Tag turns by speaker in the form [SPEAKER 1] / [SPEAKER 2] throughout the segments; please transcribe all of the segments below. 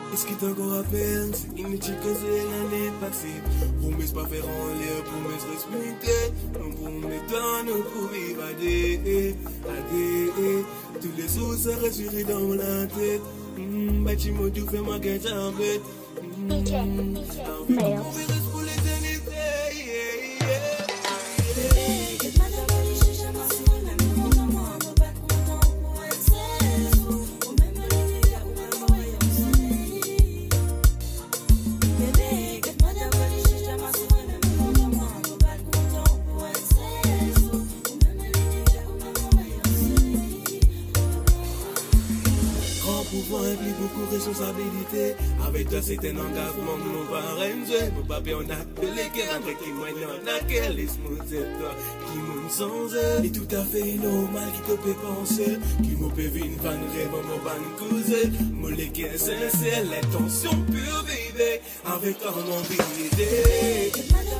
[SPEAKER 1] Est-ce qu'il t'encore rappelle, c'est inutile que c'est l'année passée. Promesse pas faire en l'air, promesse respecter. Nous promettons, nous pour évader, tous les sous ça ressurgit dans la tête. Bâtiment tout fait ma gueule en bête.
[SPEAKER 2] MAELS.
[SPEAKER 1] Pouvoir implique beaucoup de responsabilités. Avec toi, c'est un engagement que nous parrains. Mon papier, on a appelé qu'elle avec qui moi, on a qu'elle laisse-moi dire toi qui m'en sans elle. Et tout à fait normal qui te peut penser. Qui m'en peut vivre une vanne rêve, mon van cousin. Mon légué sincère, l'intention pure, bébé. Avec toi, mon vérité.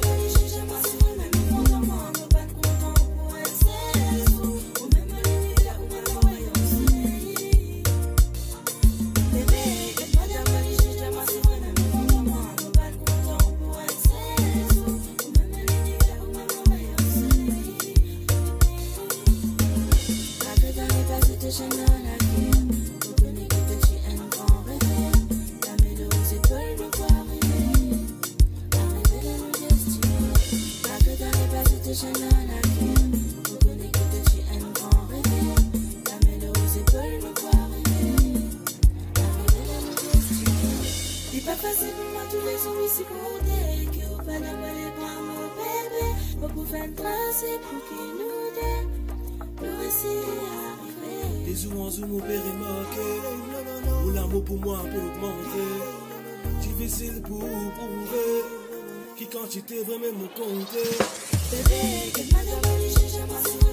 [SPEAKER 3] Tous les jours ici pour dire que vous pas d'envoyer par mon bébé. Beaucoup faire un tracé pour qu'il nous donne. Pour essayer d'arriver.
[SPEAKER 1] Les jours en zoom, mon père est marqué. Où l'amour pour moi peut augmenter. Difficile pour prouver. Qui quantité vraiment me compter.
[SPEAKER 3] Bébé, que madame, j'ai jamais